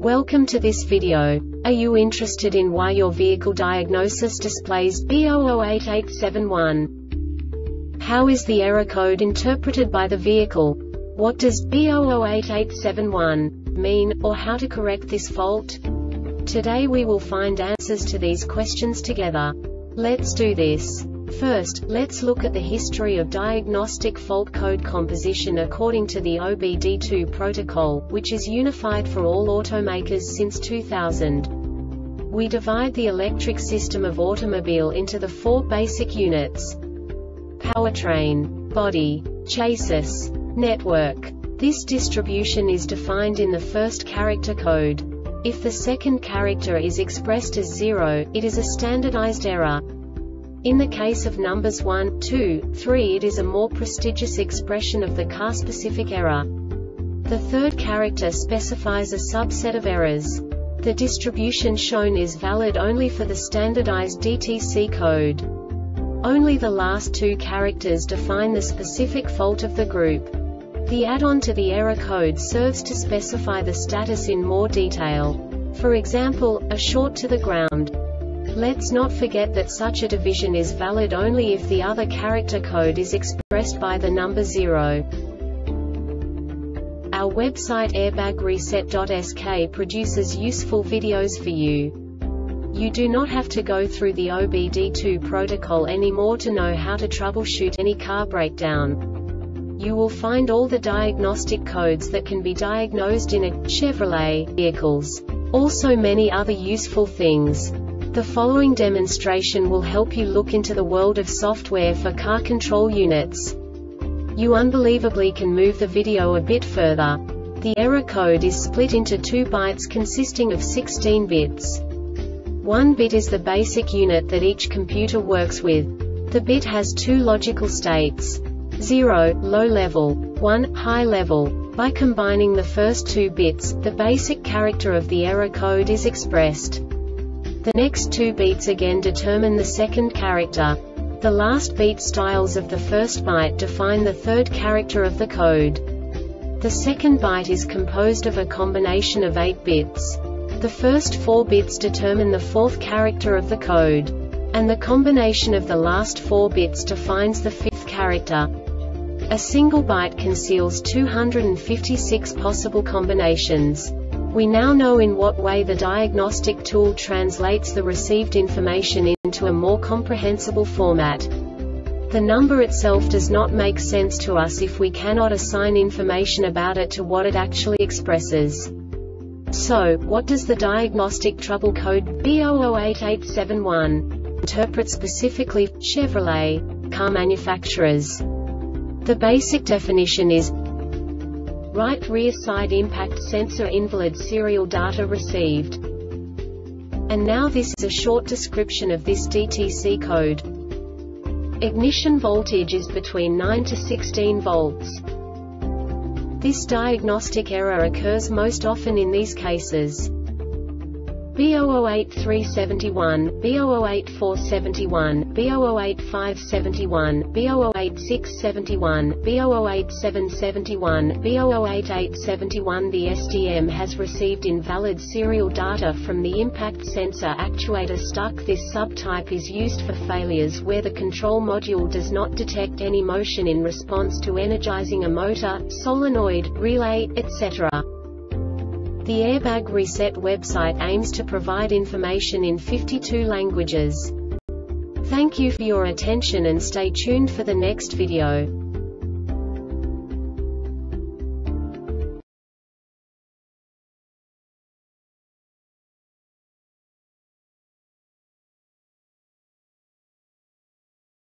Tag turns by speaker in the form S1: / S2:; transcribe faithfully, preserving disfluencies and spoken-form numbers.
S1: Welcome to this video. Are you interested in why your vehicle diagnosis displays B zero zero eight eight seven one? How is the error code interpreted by the vehicle? What does B zero zero eight eight seven one mean, or how to correct this fault? Today we will find answers to these questions together. Let's do this. First, let's look at the history of diagnostic fault code composition according to the O B D two protocol, which is unified for all automakers since two thousand. We divide the electric system of automobile into the four basic units: powertrain, body, chassis, network. This distribution is defined in the first character code. If the second character is expressed as zero, it is a standardized error. In the case of numbers one, two, three, it is a more prestigious expression of the car-specific error. The third character specifies a subset of errors. The distribution shown is valid only for the standardized D T C code. Only the last two characters define the specific fault of the group. The add-on to the error code serves to specify the status in more detail. For example, a short to the ground. Let's not forget that such a division is valid only if the other character code is expressed by the number zero. Our website airbag reset dot S K produces useful videos for you. You do not have to go through the O B D two protocol anymore to know how to troubleshoot any car breakdown. You will find all the diagnostic codes that can be diagnosed in a Chevrolet vehicles. Also many other useful things. The following demonstration will help you look into the world of software for car control units. You unbelievably can move the video a bit further. The error code is split into two bytes consisting of sixteen bits. One bit is the basic unit that each computer works with. The bit has two logical states: zero, low level, one, high level. By combining the first two bits, the basic character of the error code is expressed. The next two beats again determine the second character. The last beat styles of the first byte define the third character of the code. The second byte is composed of a combination of eight bits. The first four bits determine the fourth character of the code. And the combination of the last four bits defines the fifth character. A single byte conceals two hundred fifty-six possible combinations. We now know in what way the diagnostic tool translates the received information into a more comprehensible format. The number itself does not make sense to us if we cannot assign information about it to what it actually expresses. So, what does the diagnostic trouble code B zero zero eight eight seven one interpret specifically for Chevrolet car manufacturers? The basic definition is: right rear side impact sensor invalid serial data received. And now this is a short description of this D T C code. Ignition voltage is between nine to sixteen volts. This diagnostic error occurs most often in these cases: B zero zero eight three seven one, B zero zero eight four seven one, B zero zero eight five seven one, B zero zero eight six seven one, B zero zero eight seven seven one, B zero zero eight eight seven one. The S D M has received invalid serial data from the impact sensor actuator stuck. This subtype is used for failures where the control module does not detect any motion in response to energizing a motor, solenoid, relay, et cetera. The Airbag Reset website aims to provide information in fifty-two languages. Thank you for your attention and stay tuned for the next video.